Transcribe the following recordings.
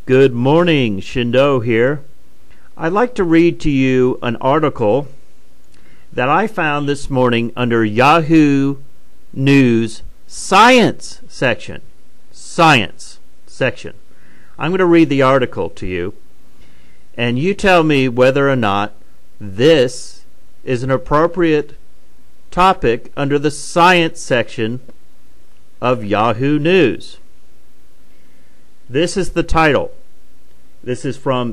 Good morning, Shindo here. I'd like to read to you an article that I found this morning under Yahoo News Science section. Science section. I'm going to read the article to you, and you tell me whether or not this is an appropriate topic under the science section of Yahoo News. This is the title. This is from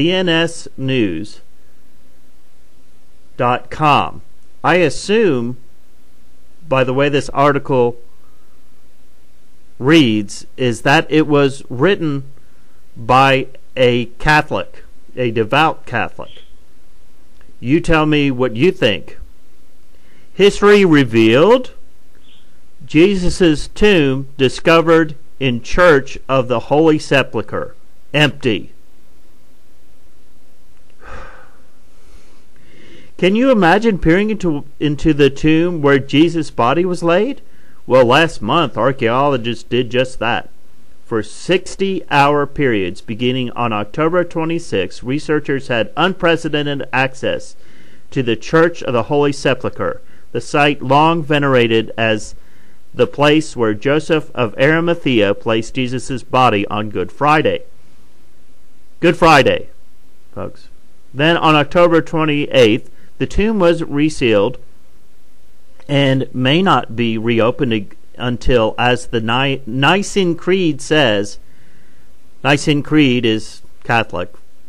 cnsnews.com. I assume, by the way this article reads, is that it was written by a Catholic, a devout Catholic. You tell me what you think. History revealed: Jesus' tomb discovered in Church of the Holy Sepulchre, empty. Can you imagine peering into the tomb where Jesus' body was laid? Well, last month, archaeologists did just that. For 60-hour periods beginning on October 26, researchers had unprecedented access to the Church of the Holy Sepulchre, the site long venerated as the place where Joseph of Arimathea placed Jesus' body on Good Friday. Good Friday, folks. Then on October 28th, the tomb was resealed and may not be reopened until, as the Nicene Creed says, Nicene Creed is Catholic,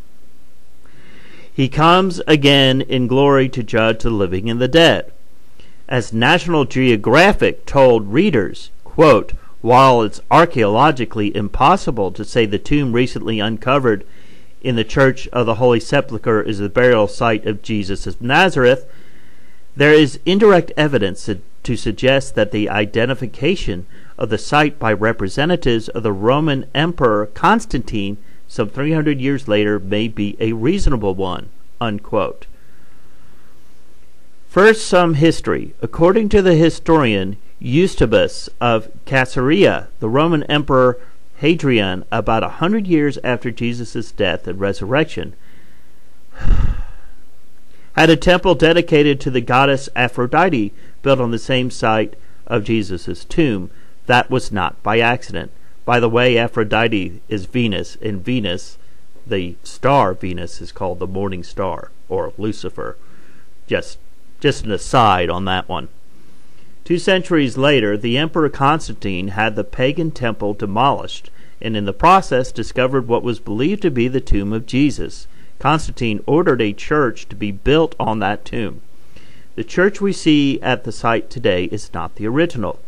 he comes again in glory to judge the living and the dead. As National Geographic told readers, quote, while it's archaeologically impossible to say the tomb recently uncovered in the Church of the Holy Sepulchre is the burial site of Jesus of Nazareth, there is indirect evidence to suggest that the identification of the site by representatives of the Roman Emperor Constantine some 300 years later may be a reasonable one, unquote. First, some history. According to the historian Eusebius of Caesarea, the Roman Emperor Hadrian, about 100 years after Jesus' death and resurrection, had a temple dedicated to the goddess Aphrodite built on the same site of Jesus' tomb. That was not by accident. By the way, Aphrodite is Venus, and Venus, the star Venus, is called the morning star, or Lucifer. Just an aside on that one. 2 centuries later, the Emperor Constantine had the pagan temple demolished, and in the process discovered what was believed to be the tomb of Jesus. Constantine ordered a church to be built on that tomb. The church we see at the site today is not the original.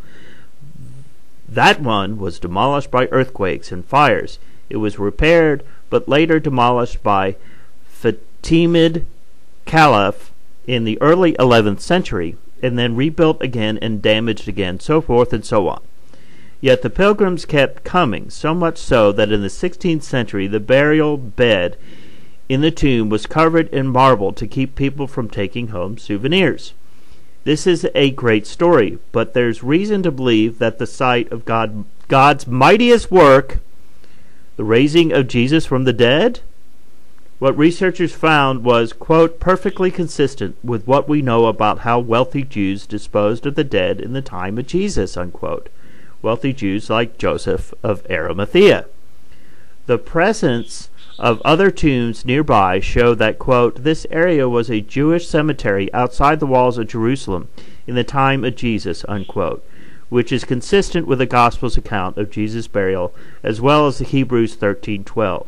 That one was demolished by earthquakes and fires. It was repaired, but later demolished by Fatimid Caliph in the early 11th century, and then rebuilt again and damaged again, so forth and so on. Yet the pilgrims kept coming, so much so that in the 16th century the burial bed in the tomb was covered in marble to keep people from taking home souvenirs. This is a great story, but there's reason to believe that the site of God's mightiest work, the raising of Jesus from the dead, what researchers found was, quote, perfectly consistent with what we know about how wealthy Jews disposed of the dead in the time of Jesus, unquote. Wealthy Jews like Joseph of Arimathea. The presence of other tombs nearby show that, quote, this area was a Jewish cemetery outside the walls of Jerusalem in the time of Jesus, unquote, which is consistent with the Gospel's account of Jesus' burial as well as the Hebrews 13:12.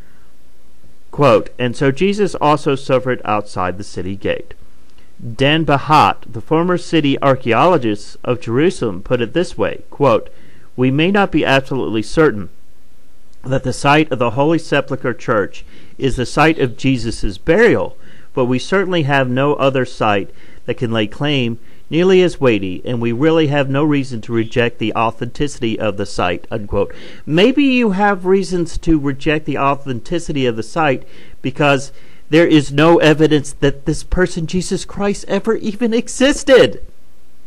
Quote, and so Jesus also suffered outside the city gate. Dan Bahat, the former city archaeologist of Jerusalem, put it this way, quote, we may not be absolutely certain that the site of the Holy Sepulchre Church is the site of Jesus' burial, but we certainly have no other site that can lay claim nearly as weighty, and we really have no reason to reject the authenticity of the site, unquote. Maybe you have reasons to reject the authenticity of the site because there is no evidence that this person, Jesus Christ, ever even existed.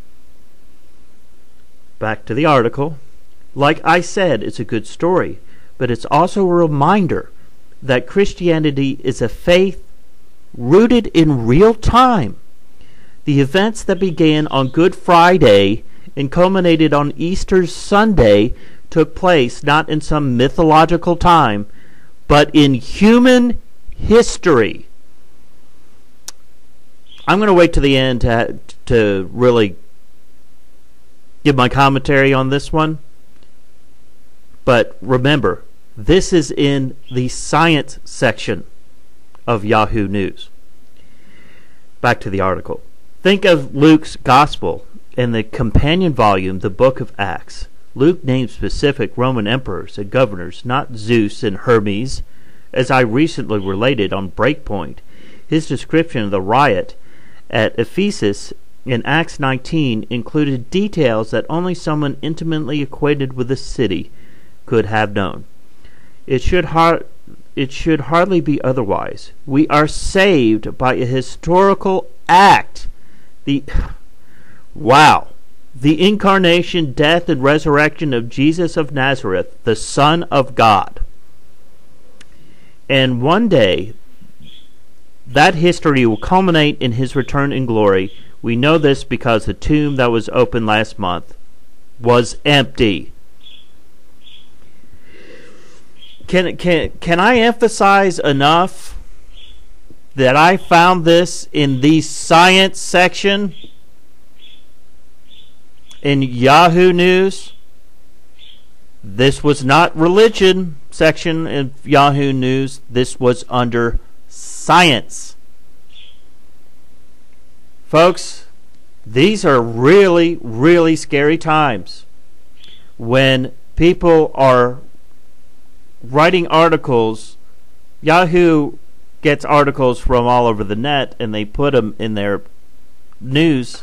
Back to the article. Like I said, it's a good story, but it's also a reminder that Christianity is a faith rooted in real time. The events that began on Good Friday and culminated on Easter Sunday took place not in some mythological time, but in human history. I'm going to wait to the end to really give my commentary on this one. But remember, this is in the science section of Yahoo News. Back to the article. Think of Luke's Gospel in the companion volume, the Book of Acts. Luke names specific Roman emperors and governors, not Zeus and Hermes, as I recently related on Breakpoint. His description of the riot at Ephesus in Acts 19 included details that only someone intimately acquainted with the city could have known. It should hardly be otherwise. We are saved by a historical act. The incarnation, death, and resurrection of Jesus of Nazareth, the Son of God. And one day, that history will culminate in his return in glory. We know this because the tomb that was opened last month was empty. Can I emphasize enough that I found this in the science section in Yahoo News? This was not religion section in Yahoo News. This was under science. Folks, these are really, really scary times when people are writing articles. Yahoo gets articles from all over the net and they put them in their news.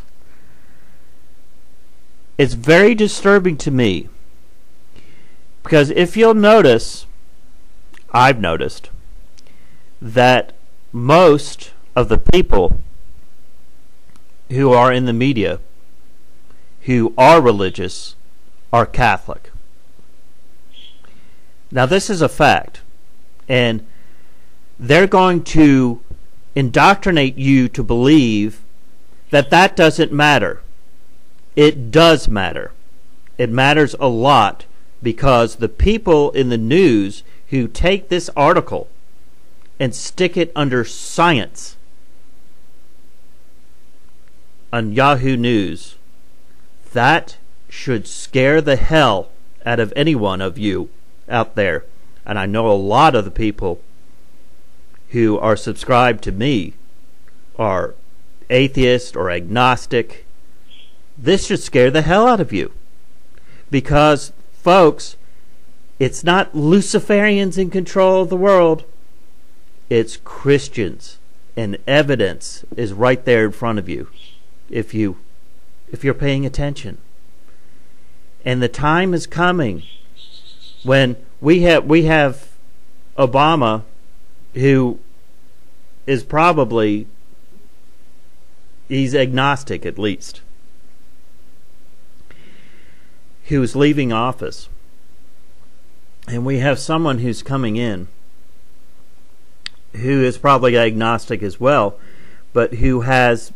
It's very disturbing to me because if you'll notice, I've noticed that most of the people who are in the media who are religious are Catholic. Now this is a fact, and they're going to indoctrinate you to believe that that doesn't matter. It does matter. It matters a lot because the people in the news who take this article and stick it under science on Yahoo News, that should scare the hell out of any one of you out there. And I know a lot of the people who are subscribed to me are atheist or agnostic. This should scare the hell out of you because, folks, it's not Luciferians in control of the world. It's Christians, and evidence is right there in front of you if you're paying attention. And the time is coming when we have Obama, who is probably, he's agnostic at least, who's leaving office. And we have someone who's coming in who is probably agnostic as well, but who has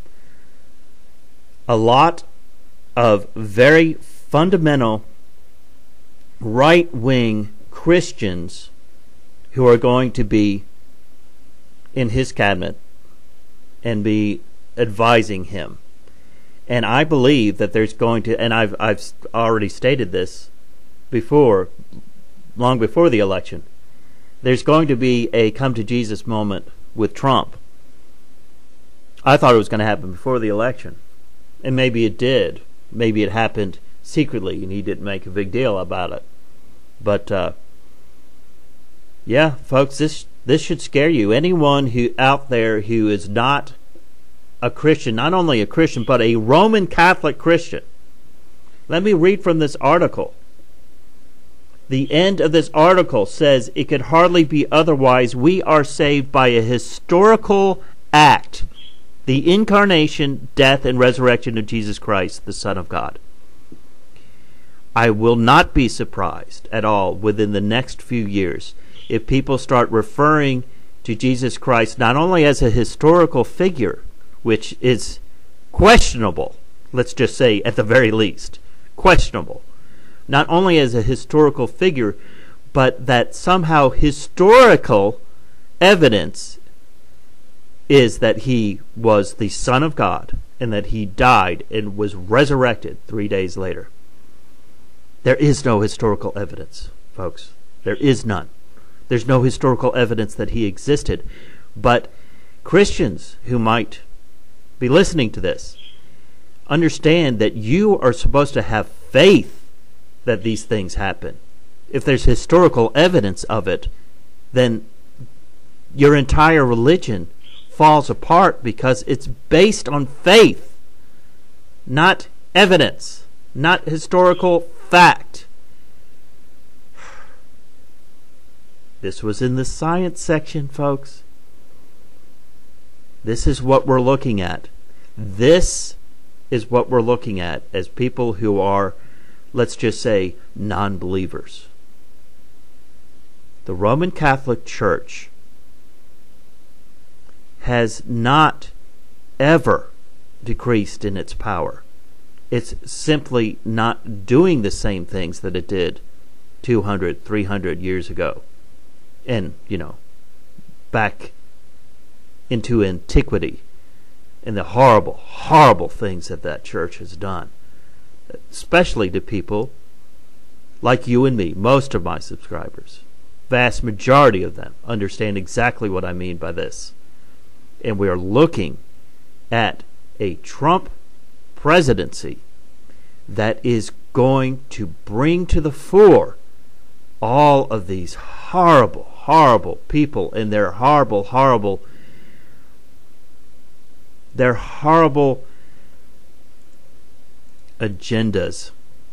a lot of very fundamental right-wing Christians who are going to be in his cabinet and be advising him. And I believe that there's going to, and I've already stated this before, long before the election, there's going to be a come to Jesus moment with Trump. I thought it was going to happen before the election. And maybe it did. Maybe it happened secretly and he didn't make a big deal about it. But yeah, folks, this should scare you. Anyone who out there who is not a Christian, not only a Christian, but a Roman Catholic Christian. Let me read from this article. The end of this article says, it could hardly be otherwise. We are saved by a historical act. The incarnation, death, and resurrection of Jesus Christ, the Son of God. I will not be surprised at all within the next few years if people start referring to Jesus Christ not only as a historical figure, which is questionable, let's just say at the very least, questionable, not only as a historical figure, but that somehow historical evidence is that he was the Son of God and that he died and was resurrected 3 days later. There is no historical evidence, folks. There is none. There's no historical evidence that he existed. But Christians who might be listening to this understand that you are supposed to have faith that these things happen. If there's historical evidence of it, then your entire religion falls apart because it's based on faith, not evidence, not historical fact. This was in the science section, folks. This is what we're looking at. This is what we're looking at as people who are, let's just say, non-believers. The Roman Catholic Church has not ever decreased in its power. It's simply not doing the same things that it did 200, 300 years ago. And, back into antiquity and the horrible, horrible things that church has done. Especially to people like you and me, most of my subscribers. Vast majority of them understand exactly what I mean by this. And we are looking at a Trump presidency that is going to bring to the fore all of these horrible, horrible people and their horrible agendas.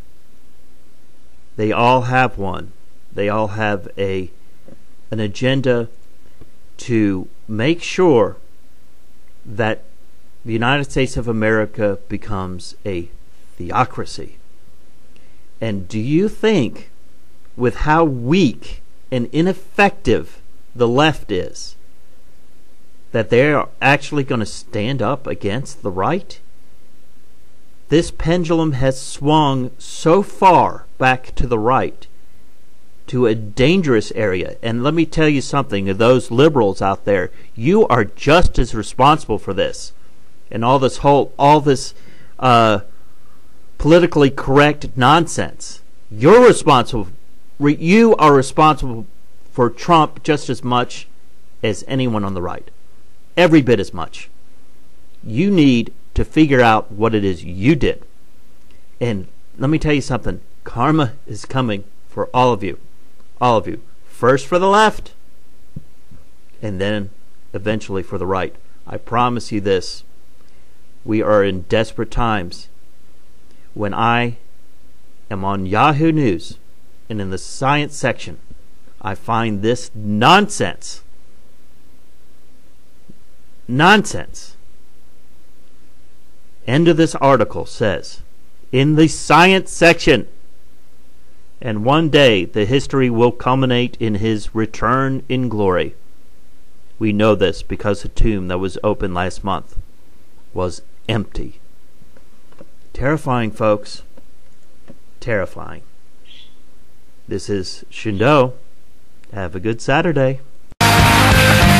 They all have one. They all have an agenda to make sure that the United States of America becomes a theocracy. And do you think, with how weak and ineffective the left is, that they're actually going to stand up against the right? This pendulum has swung so far back to the right, to a dangerous area. And let me tell you something, of those liberals out there, you are just as responsible for this. And all this politically correct nonsense. You're responsible. You are responsible for Trump just as much as anyone on the right. Every bit as much. You need to figure out what it is you did. And let me tell you something. Karma is coming for all of you. All of you. First for the left, and then eventually for the right. I promise you this. We are in desperate times. When I am on Yahoo News, and in the science section, I find this nonsense. Nonsense. End of this article says, in the science section, and one day the history will culminate in his return in glory. We know this because the tomb that was open last month was empty. Terrifying, folks. Terrifying. This is Shindo. Have a good Saturday.